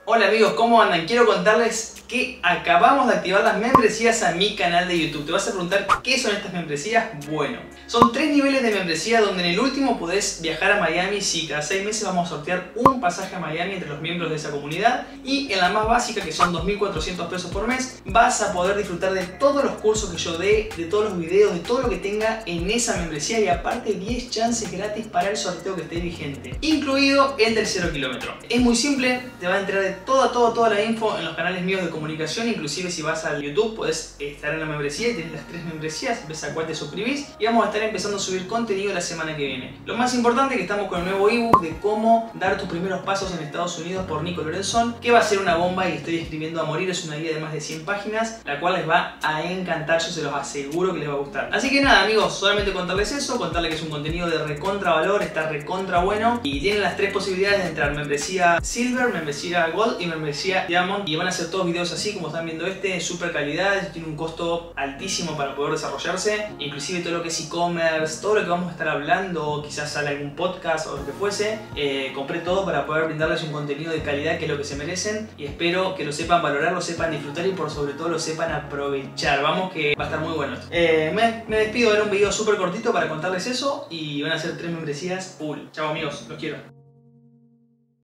Hola amigos, ¿cómo andan? Quiero contarles que acabamos de activar las membresías a mi canal de YouTube. Te vas a preguntar ¿qué son estas membresías? Bueno, son 3 niveles de membresía donde en el último podés viajar a Miami. Sí, cada 6 meses vamos a sortear un pasaje a Miami entre los miembros de esa comunidad. Y en la más básica, que son 2.400 pesos por mes, vas a poder disfrutar de todos los cursos que yo dé, de todos los videos, de todo lo que tenga en esa membresía y aparte 10 chances gratis para el sorteo que esté vigente, incluido el del 0 kilómetro. Es muy simple, te va a enterar de toda la info en los canales míos de comunicación. Inclusive si vas al YouTube podés estar en la membresía y tenés las 3 membresías, ves a cuál te suscribís y vamos a estar empezando a subir contenido la semana que viene. Lo más importante es que estamos con el nuevo ebook de cómo dar tus primeros pasos en Estados Unidos por Nico Lorenzón, que va a ser una bomba y estoy escribiendo a morir. Es una guía de más de 100 páginas, la cual les va a encantar, yo se los aseguro que les va a gustar. Así que nada amigos, solamente contarles eso, contarles que es un contenido de recontra valor, está recontra bueno y tienen las 3 posibilidades de entrar: membresía Silver, membresía Gold y membresía Diamond, y van a ser todos videos así como están viendo este, super calidad, tiene un costo altísimo para poder desarrollarse, inclusive todo lo que es e-commerce, todo lo que vamos a estar hablando, quizás sale algún podcast o lo que fuese, compré todo para poder brindarles un contenido de calidad que es lo que se merecen y espero que lo sepan valorar, lo sepan disfrutar y por sobre todo lo sepan aprovechar. Vamos que va a estar muy bueno esto. Me despido, era un video súper cortito para contarles eso y van a ser 3 membresías full. Chao amigos, los quiero.